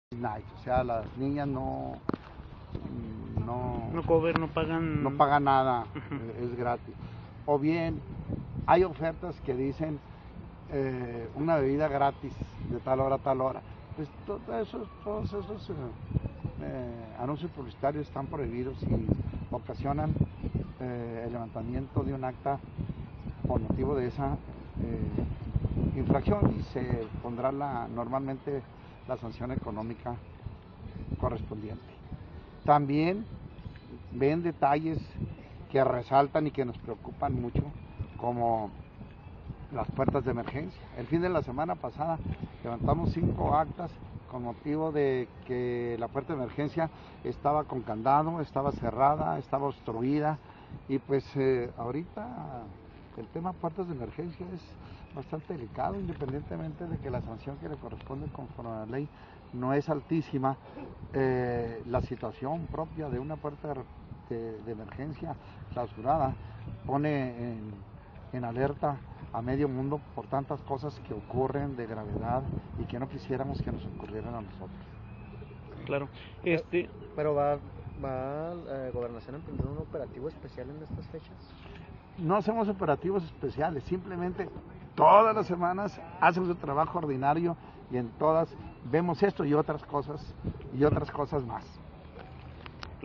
night, o sea, las niñas no pagan nada, es gratis. O bien hay ofertas que dicen una bebida gratis de tal hora a tal hora. Pues todos esos anuncios publicitarios están prohibidos y ocasionan el levantamiento de un acta por motivo de esa infracción, y se pondrá normalmente la sanción económica correspondiente. También ven detalles que resaltan y que nos preocupan mucho, como las puertas de emergencia. El fin de la semana pasada levantamos 5 actas con motivo de que la puerta de emergencia estaba con candado, estaba cerrada, estaba obstruida, y pues ahorita el tema puertas de emergencia es bastante delicado, independientemente de que la sanción que le corresponde conforme a la ley no es altísima. La situación propia de una puerta de emergencia clausurada pone en alerta a medio mundo por tantas cosas que ocurren de gravedad y que no quisiéramos que nos ocurrieran a nosotros. Claro. Pero va Gobernación a emprender un operativo especial en estas fechas. No hacemos operativos especiales, simplemente todas las semanas hacemos el trabajo ordinario y en todas vemos esto y otras cosas más.